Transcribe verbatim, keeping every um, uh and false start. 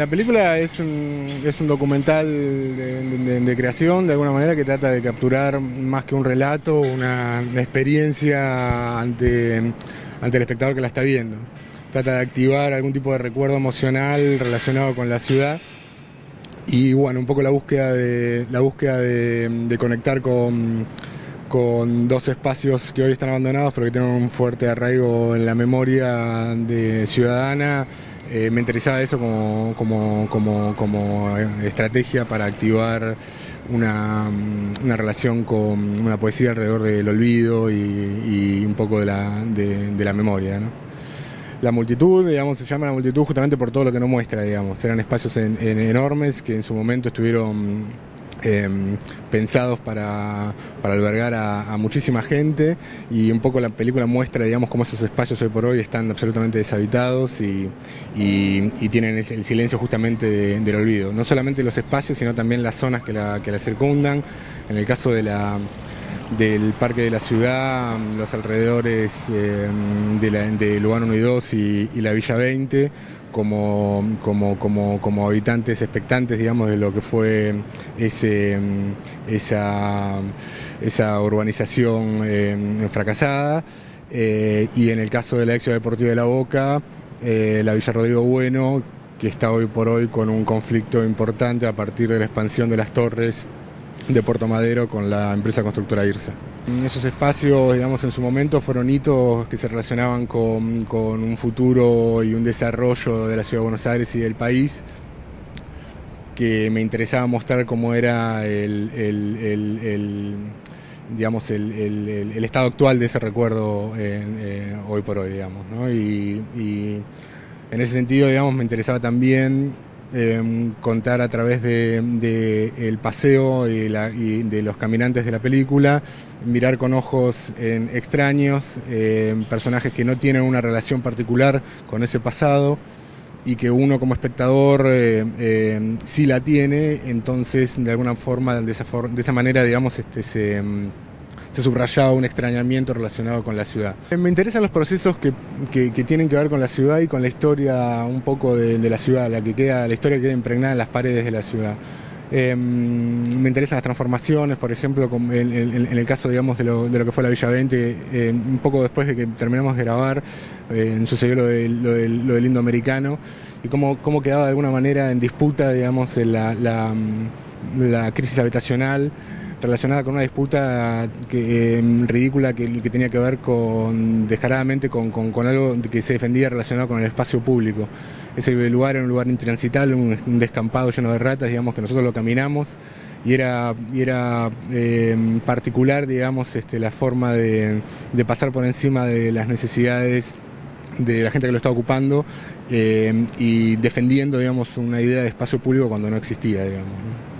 la película es un, es un documental de, de, de creación, de alguna manera, que trata de capturar más que un relato, una, una experiencia ante, ante el espectador que la está viendo. Trata de activar algún tipo de recuerdo emocional relacionado con la ciudad y bueno, un poco la búsqueda de, la búsqueda de, de conectar con, con dos espacios que hoy están abandonados pero que tienen un fuerte arraigo en la memoria de ciudadana. Eh, me interesaba eso como, como, como, como estrategia para activar una, una relación con una poesía alrededor del olvido y, y un poco de la, de, de la memoria, ¿no? La multitud, digamos, se llama La Multitud justamente por todo lo que nos muestra, digamos. Eran espacios en, en enormes que en su momento estuvieron eh, pensados para, para albergar a, a muchísima gente, y un poco la película muestra, digamos, cómo esos espacios hoy por hoy están absolutamente deshabitados y, y, y tienen el silencio justamente de, del olvido. No solamente los espacios, sino también las zonas que la, que la circundan. En el caso de la... del Parque de la Ciudad, los alrededores eh, de, la, de Lugano uno y dos y, y la Villa veinte, como, como, como, como habitantes expectantes, digamos, de lo que fue ese, esa, esa urbanización eh, fracasada. Eh, y en el caso de la Expo Deportiva de La Boca, eh, la Villa Rodrigo Bueno, que está hoy por hoy con un conflicto importante a partir de la expansión de las torres de Puerto Madero con la empresa constructora IRSA. Esos espacios, digamos, en su momento fueron hitos que se relacionaban con, con un futuro y un desarrollo de la Ciudad de Buenos Aires y del país, que me interesaba mostrar cómo era el, el, el, el digamos, el, el, el estado actual de ese recuerdo en, eh, hoy por hoy, digamos, ¿no? Y, y en ese sentido, digamos, me interesaba también Eh, contar a través de, de el paseo y, la, y de los caminantes de la película, mirar con ojos eh, extraños, eh, personajes que no tienen una relación particular con ese pasado y que uno como espectador eh, eh, sí la tiene. Entonces de alguna forma, de esa, for de esa manera, digamos, este, se... se subrayaba un extrañamiento relacionado con la ciudad. Me interesan los procesos que, que, que tienen que ver con la ciudad y con la historia un poco de, de la ciudad, la, que queda, la historia que queda impregnada en las paredes de la ciudad. Eh, me interesan las transformaciones, por ejemplo, en, en, en el caso, digamos, de lo, de lo que fue la Villa veinte, eh, un poco después de que terminamos de grabar, eh, sucedió lo, de, lo, de, lo del Indoamericano, y cómo, cómo quedaba de alguna manera en disputa, digamos, la, la, la crisis habitacional, relacionada con una disputa que, eh, ridícula que, que tenía que ver con, descaradamente con, con, con algo que se defendía relacionado con el espacio público. Ese lugar era un lugar intransitable, un, un descampado lleno de ratas, digamos, que nosotros lo caminamos, y era, y era eh, particular, digamos, este, la forma de, de pasar por encima de las necesidades de la gente que lo está ocupando, eh, y defendiendo, digamos, una idea de espacio público cuando no existía, digamos, ¿no?